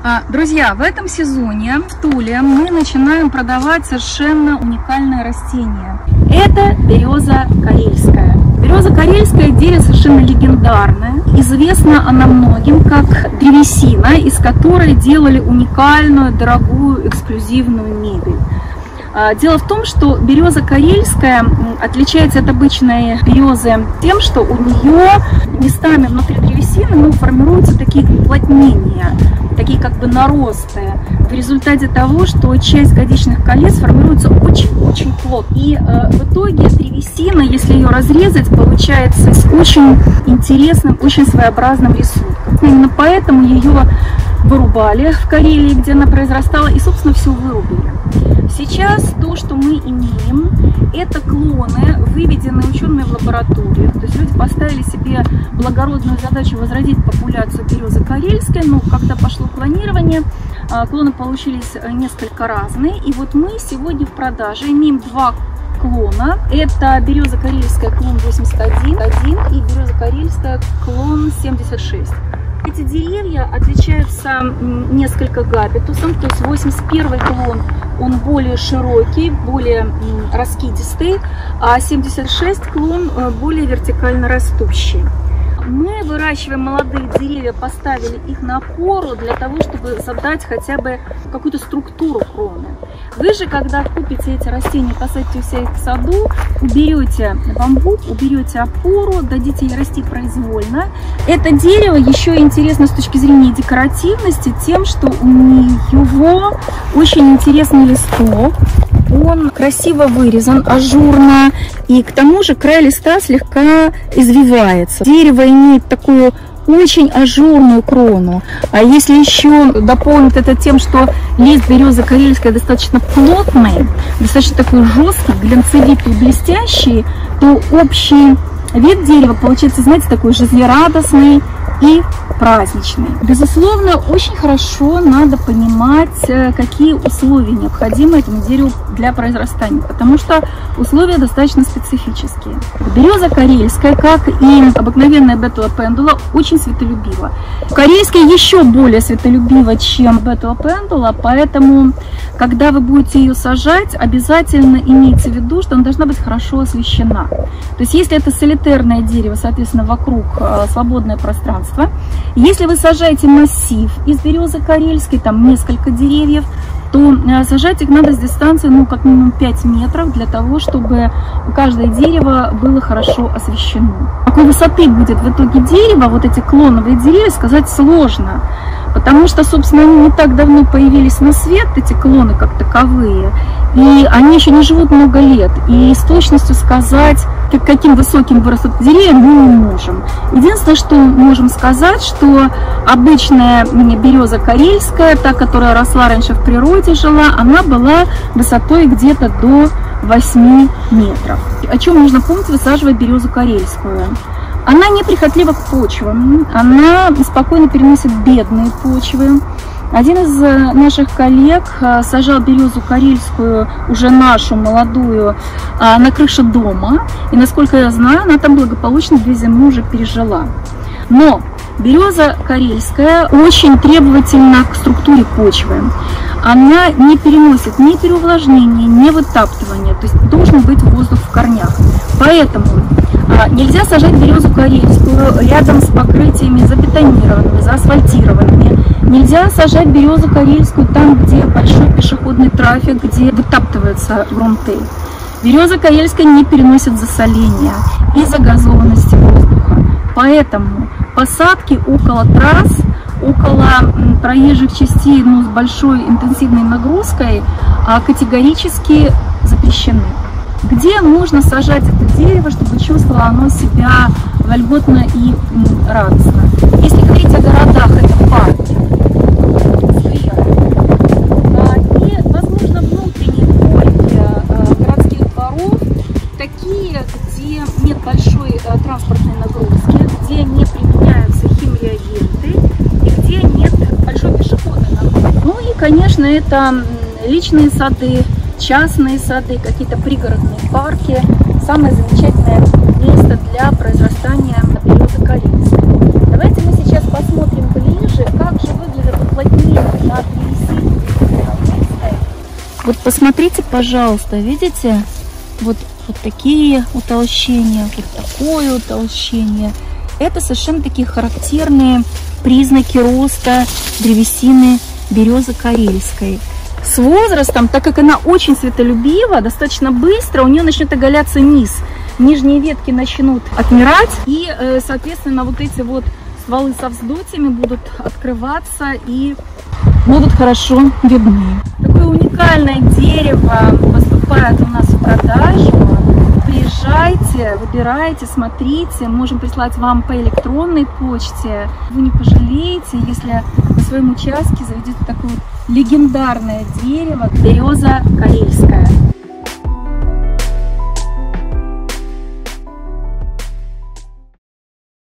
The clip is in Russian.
Друзья, в этом сезоне в Туле мы начинаем продавать совершенно уникальное растение. Это береза карельская. Береза карельская — дерево совершенно легендарное. Известна она многим как древесина, из которой делали уникальную, дорогую, эксклюзивную мебель. Дело в том, что береза карельская отличается от обычной березы тем, что у нее местами внутри древесины формируются такие уплотнения, такие как бы наросты, в результате того, что часть годичных колец формируется очень плотно. И в итоге древесина, если ее разрезать, получается с очень интересным, очень своеобразным рисунком. Именно поэтому ее вырубали в Карелии, где она произрастала, и, собственно, все вырубили. Сейчас то, что мы имеем, это клоны, выведенные учеными в лабораторию. То есть люди поставили себе благородную задачу возродить популяцию березы карельской, но когда пошло клонирование, клоны получились несколько разные. И вот мы сегодня в продаже имеем два клона. Это береза карельская клон 81 и береза карельская клон 76. Эти деревья отличаются несколько габитусом, то есть 81 клон, он более широкий, более раскидистый, а 76 клон более вертикально растущий. Мы выращиваем молодые деревья, поставили их на опору для того, чтобы задать хотя бы какую-то структуру кроны. Вы же, когда купите эти растения, посадите у себя в саду, уберете бамбук, уберете опору, дадите ей расти произвольно. Это дерево еще интересно с точки зрения декоративности тем, что у него очень интересный листок. Он красиво вырезан, ажурно, и к тому же край листа слегка извивается. Дерево имеет такую очень ажурную крону. А если еще дополнить это тем, что лист березы карельской достаточно плотный, достаточно такой жесткий, глянцевитый, блестящий, то общий вид дерева получается, знаете, такой жизнерадостный и праздничный. Безусловно, очень хорошо надо понимать, какие условия необходимы этому дереву для произрастания, потому что условия достаточно специфические. Береза карельская, как и обыкновенная бетула пендула, очень светолюбива. Карельская еще более светолюбива, чем бетула пендула, поэтому, когда вы будете ее сажать, обязательно имейте в виду, что она должна быть хорошо освещена. То есть, если это солитарное дерево, соответственно, вокруг свободное пространство. Если вы сажаете массив из березы карельской, там несколько деревьев, то сажать их надо с дистанции, как минимум 5 метров, для того, чтобы каждое дерево было хорошо освещено. Какой высоты будет в итоге дерево, вот эти клоновые деревья, сказать сложно. Потому что, собственно, они не так давно появились на свет, эти клоны как таковые, и они еще не живут много лет. И с точностью сказать, каким высоким вырастут деревья, мы не можем. Единственное, что можем сказать, что обычная береза карельская, та, которая росла раньше в природе, жила, она была высотой где-то до 8 метров. О чем нужно помнить, высаживая березу карельскую? Она неприхотлива к почвам, она спокойно переносит бедные почвы. Один из наших коллег сажал березу карельскую, уже нашу, молодую, на крыше дома. И, насколько я знаю, она там благополучно 2 зимы уже пережила. Но береза карельская очень требовательна к структуре почвы. Она не переносит ни переувлажнения, ни вытаптывания. То есть должен быть воздух в корнях. Поэтому нельзя сажать березу карельскую рядом с покрытиями забетонированными, заасфальтированными. Нельзя сажать березу карельскую там, где большой пешеходный трафик, где вытаптываются грунты. Береза карельская не переносит засоления и загазованности воздуха. Поэтому посадки около трасс, около проезжих частей с большой интенсивной нагрузкой категорически запрещены. Где можно сажать это дерево, чтобы чувствовало оно себя вольготно и радостно? Если говорить о городах, это парки, и, возможно, внутренние дворики городских дворов, такие, где нет большой транспортной нагрузки, где не применяются химреагенты и где нет большой пешеходной нагрузки. Ну и, конечно, это личные сады, частные сады, какие-то пригородные парки. Самое замечательное место для произрастания березы карельской. Давайте мы сейчас посмотрим ближе, как же выглядят уплотнения Вот посмотрите, пожалуйста, видите? Вот такие утолщения, вот такое утолщение. Это совершенно такие характерные признаки роста древесины березы карельской. С возрастом, так как она очень светолюбива, достаточно быстро у нее начнет оголяться низ. Нижние ветки начнут отмирать, и, соответственно, вот эти вот стволы со вздутиями будут открываться и будут хорошо видны. Такое уникальное дерево поступает у нас в продажу. Приезжайте, выбирайте, смотрите. Можем прислать вам по электронной почте. Вы не пожалеете, если на своем участке заведете такое легендарное дерево береза карельская.